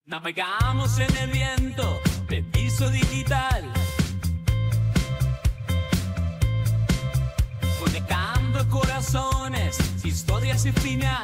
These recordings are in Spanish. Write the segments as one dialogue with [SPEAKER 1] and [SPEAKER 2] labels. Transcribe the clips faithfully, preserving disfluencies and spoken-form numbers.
[SPEAKER 1] Navegamos en el viento de piso digital, conectando corazones, historias y final.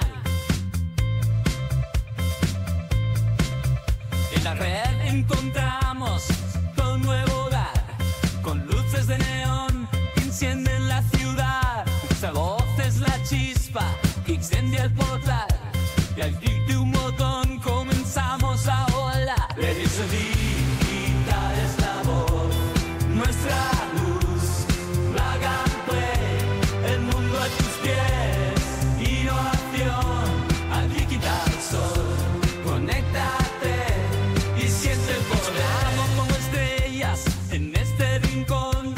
[SPEAKER 1] En la red encontramos todo nuevo hogar, con luces de neón que encienden la ciudad. Nuestra voz es la chispa que incendia el portal, y al clic de un botón comenzamos a volar. Edición digital es la voz, nuestra luz, plug and play, el mundo a tus pies, innovación, al digital sol, conéctate y siente el poder. Estamos como estrellas en este rincón,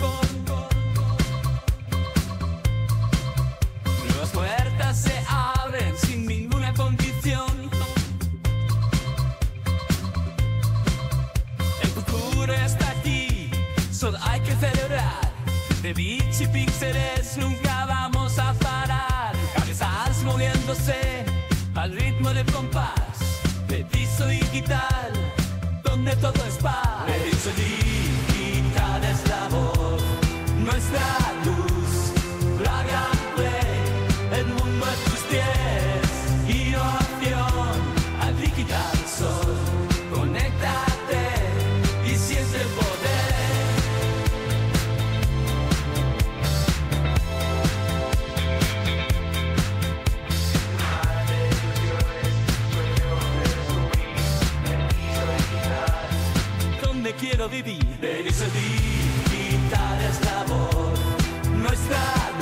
[SPEAKER 1] nuevas puertas se abren sin ninguna condición. El futuro está aquí, solo hay que celebrar. De bits y píxeles nunca vamos a parar. Cabezas moviéndose al ritmo del compás. De piso digital, donde todo es paz. De piso digital es la voz, nuestra luz, plug and play, el mundo a tus pies, innovación, al digital sol, conéctate y siente el poder. Donde quiero vivir, Edición digital es la voz, nuestra